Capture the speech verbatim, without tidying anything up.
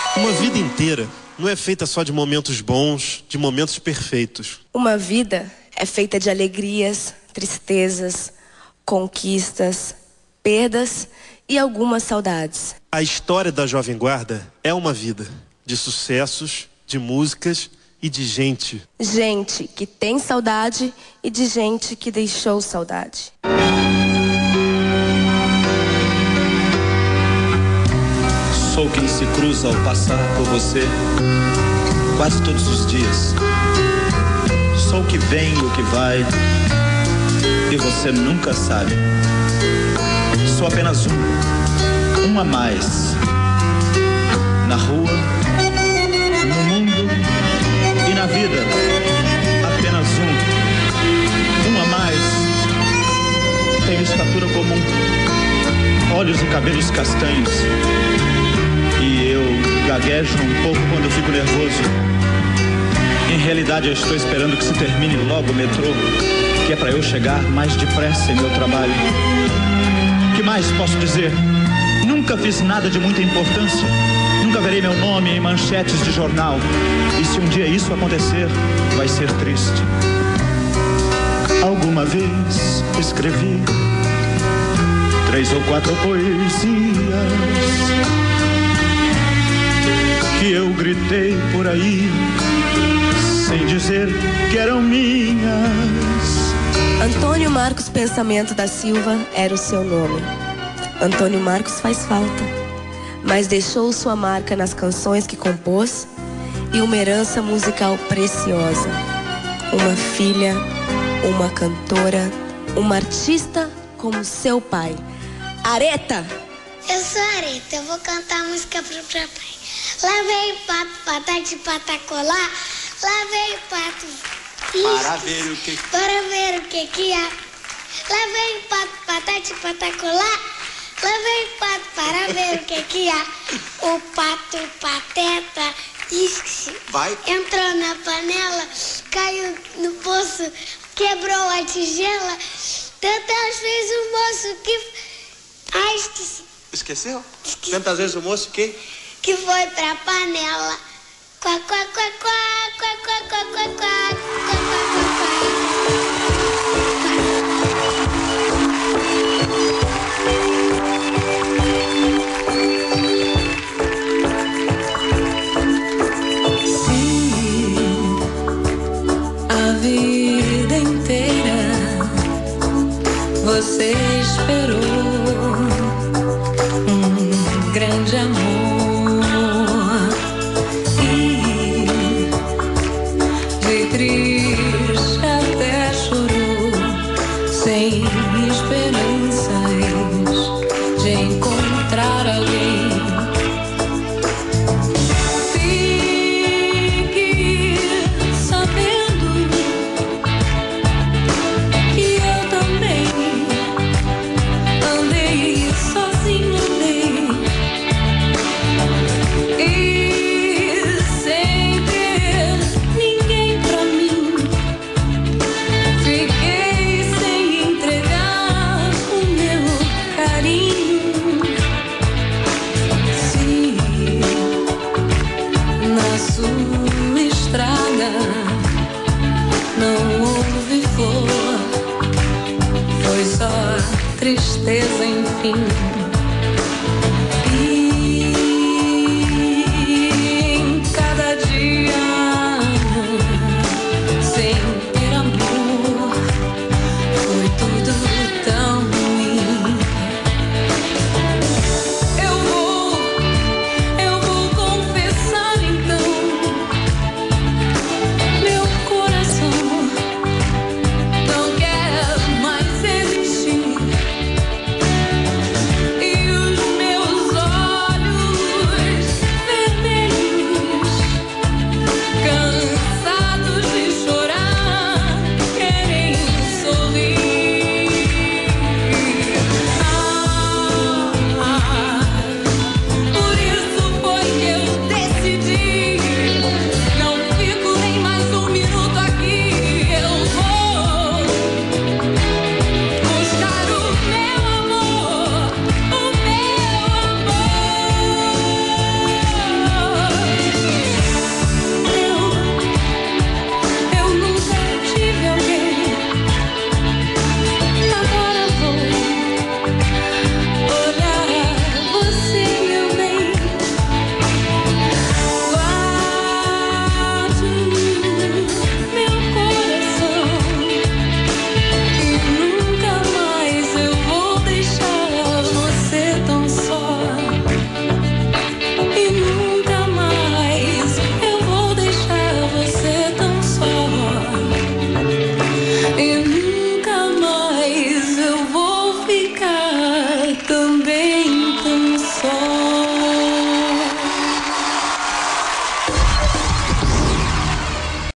Uma vida inteira não é feita só de momentos bons, de momentos perfeitos. Uma vida é feita de alegrias, tristezas, conquistas, perdas e algumas saudades. A história da Jovem Guarda é uma vida de sucessos, de músicas e de gente. Gente que tem saudade e de gente que deixou saudade. Sou quem se cruza ao passar por você quase todos os dias. Sou o que vem e o que vai e você nunca sabe. Sou apenas um, um a mais. Na rua, no mundo e na vida. Apenas um, um a mais. Tenho estatura comum, olhos e cabelos castanhos. E eu gaguejo um pouco quando fico nervoso. Em realidade eu estou esperando que se termine logo o metrô, que é para eu chegar mais depressa em meu trabalho. O que mais posso dizer? Nunca fiz nada de muita importância. Nunca verei meu nome em manchetes de jornal. E se um dia isso acontecer, vai ser triste. Alguma vez escrevi três ou quatro poesias que eu gritei por aí, sem dizer que eram minhas. Antônio Marcos Pensamento da Silva era o seu nome. Antônio Marcos faz falta, mas deixou sua marca nas canções que compôs e uma herança musical preciosa. Uma filha, uma cantora, uma artista como seu pai. Areta! Eu sou a Areta, eu vou cantar a música pro papai. Lá veio o pato, patati, patacolá. Lá veio o pato. Para ver o que... Para ver o que que há. Lá veio o pato, patati, patacolá. Lá veio o pato para ver o que que há. O pato pateta disse, vai, entrou na panela, caiu no poço, quebrou a tigela. Tantas vezes o moço que... Ah, esqueci. Esqueceu? Esqueci. Tantas vezes o moço que... Que foi pra panela. Quá, quá, quá, quá, quá, quá, quá, quá, quá, quá, quá, Sim, a vida inteira você esperou um grande amor. Triste até chorou, sem esperanças de encontrar alguém. Fique sabendo que eu também andei sozinho, andei. E sem ter ninguém pra mim, fiquei sem entregar o meu carinho. Sim, na sua estrada não houve flor, foi só tristeza, enfim.